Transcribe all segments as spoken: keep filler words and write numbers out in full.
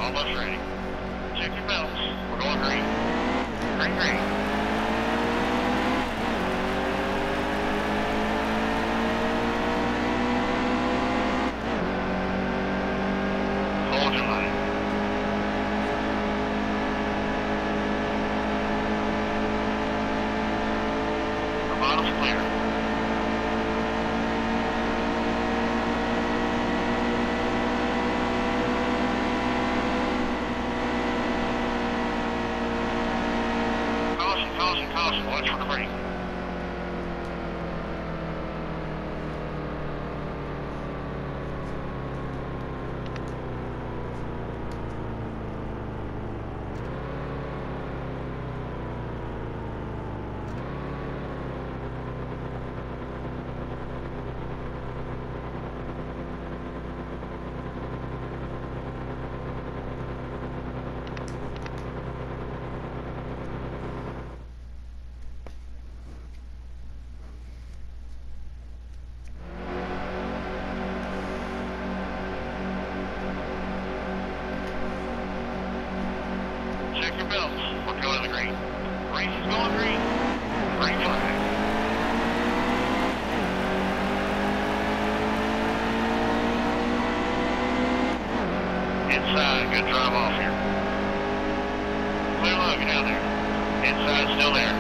Almost ready. Check your belts. We're going green. Green, green. Hold your line. The bottom's clear. Caution, caution, caution. Watch for the brake. Check your belts. We're going to the green. Race is going green. Green flag. Inside. Good drive off here. Clear look down there. Inside still there.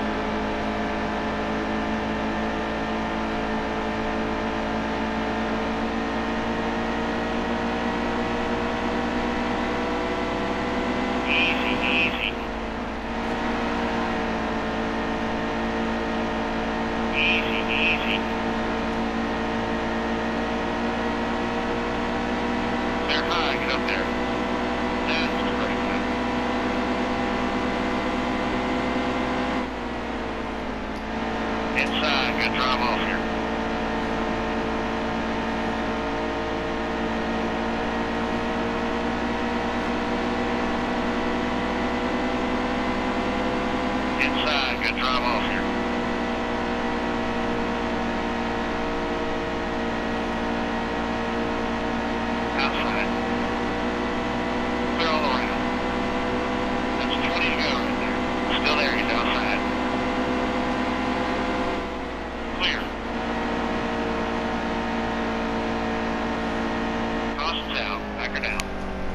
Easy, easy. Easy, easy. Clear high, get up there. That's the brake line. Inside, good drive off here. Inside, good drive off here. Outside. Clear all around. That's twenty to go right there. Still there, he's outside. Clear. Caution's out. Back her down.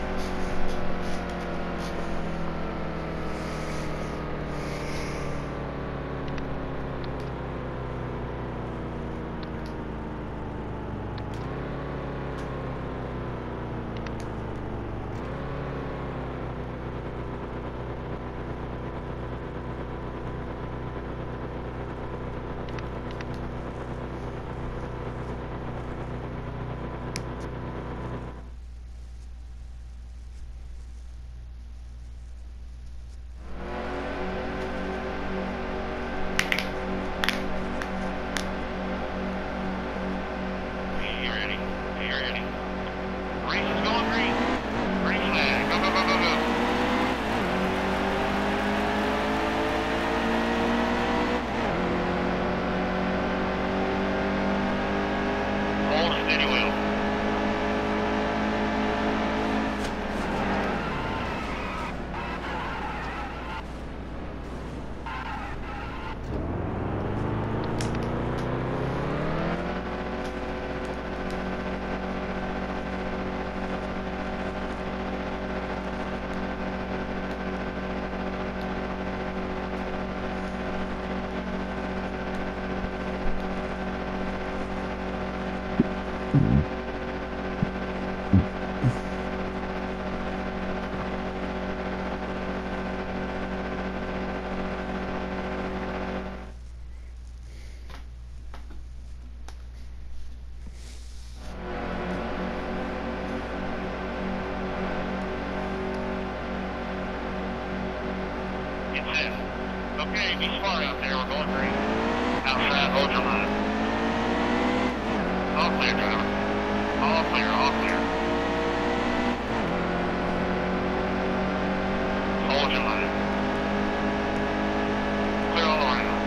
You ready? You ready? Race is going green. Green flag. Go, go, go, go, go. Hold steady wheel. It's in. Okay, be smart out there. We're going green. Outside, hold your line. All clear, driver. All clear, all clear. Hold your line. Clear all around.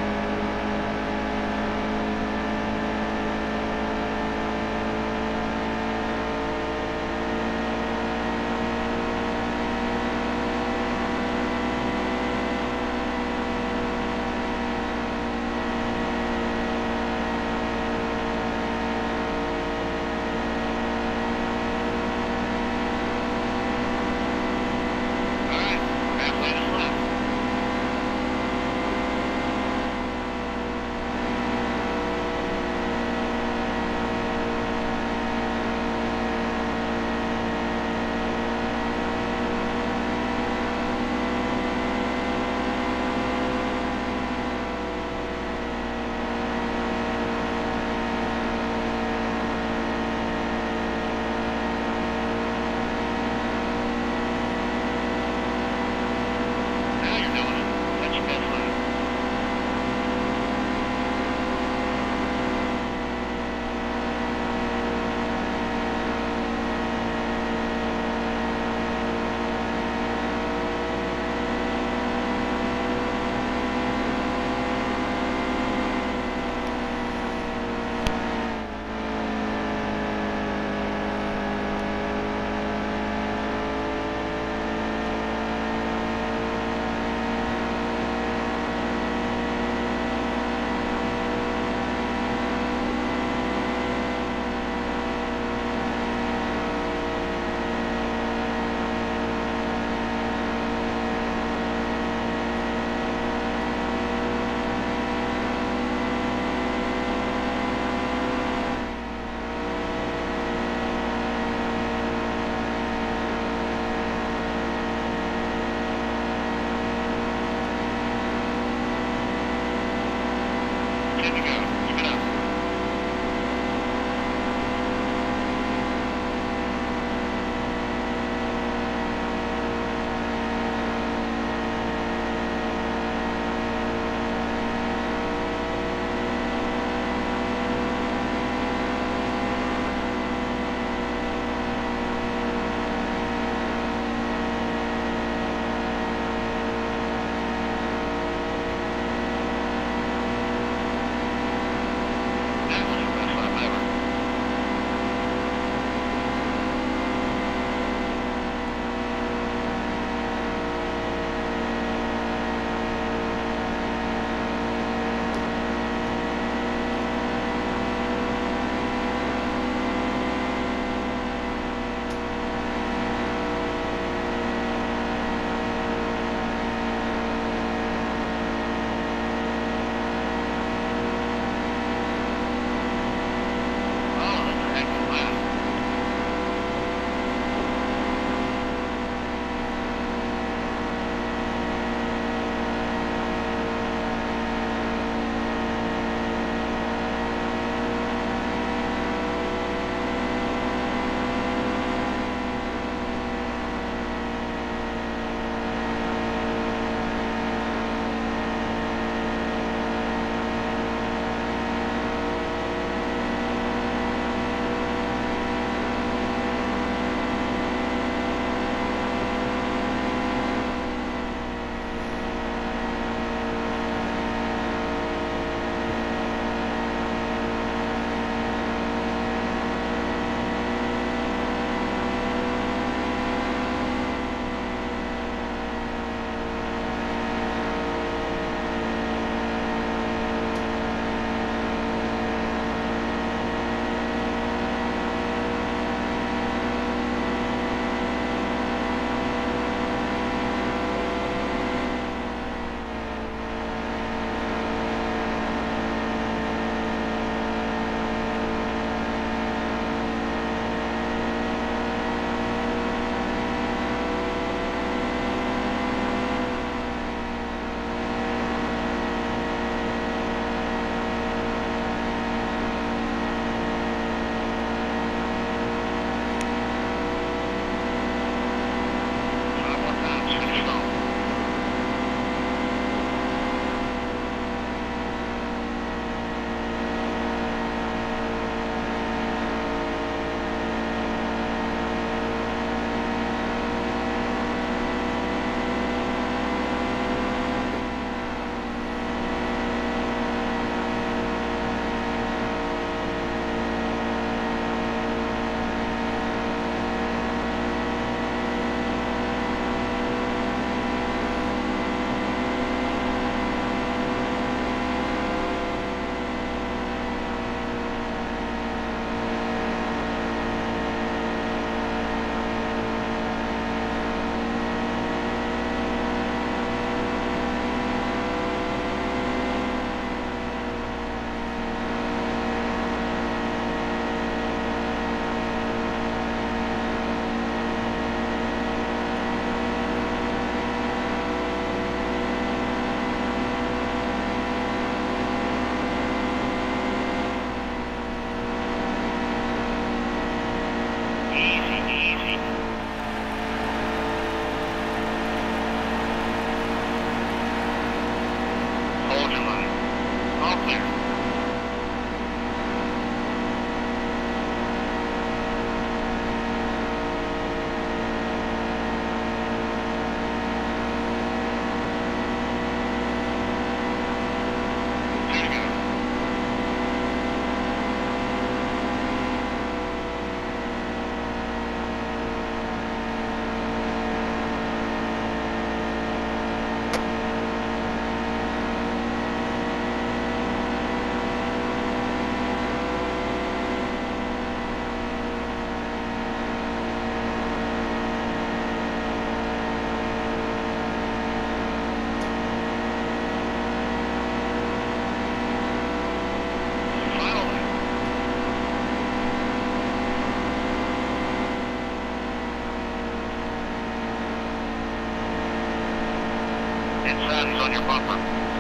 on your bumper.